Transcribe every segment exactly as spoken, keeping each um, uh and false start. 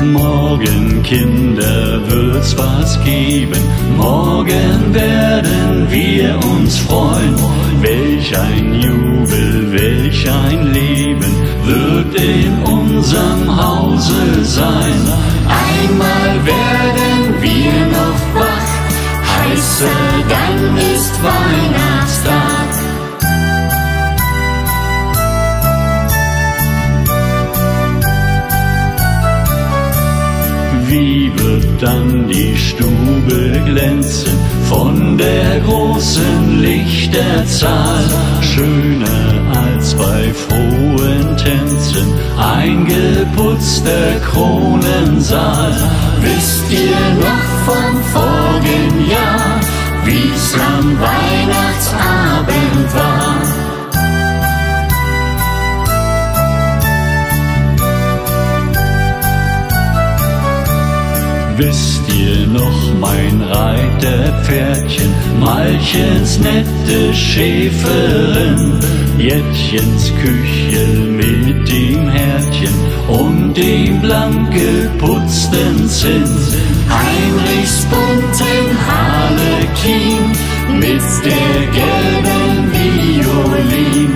Morgen, Kinder, wird's was geben. Morgen werden wir uns freuen. Welch ein Jubel, welch ein Leben wird in unserem Hause sein. Einmal werden wir noch wach, heiße, dann ist Weihnachtstag. Wie wird dann die Stube glänzen von der großen Lichterzahl? Schöner als bei frohen Tänzen, ein geputzter Kronensaal. Wisst ihr noch vom vorigen Jahr, wie's am Weihnachtsabend war? Wisst ihr noch, mein Reiterpferdchen, Malchens nette Schäferin, Jettchens Küchel mit dem Herdchen und dem blank geputzten Zinn, Heinrichs bunten Harlekin mit der gelben Violin.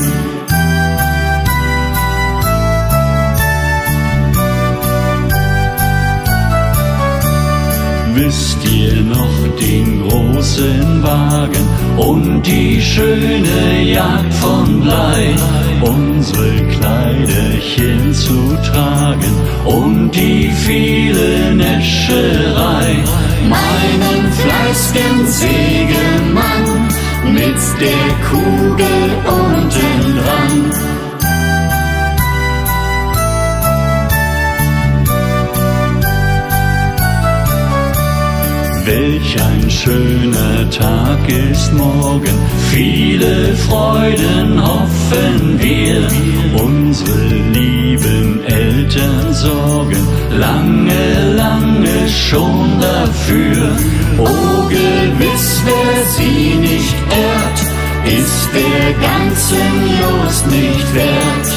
Wisst ihr noch den großen Wagen und die schöne Jagd von Blei, unsere Kleiderchen zu tragen und die viele Näscherei, meinen fleißigen Sägemann mit der Kugel unten dran. Welch ein schöner Tag ist morgen, viele Freuden hoffen wir. Unsere lieben Eltern sorgen lange, lange schon dafür. Oh, gewiss, wer sie nicht ehrt, ist der ganzen Lust nicht wert.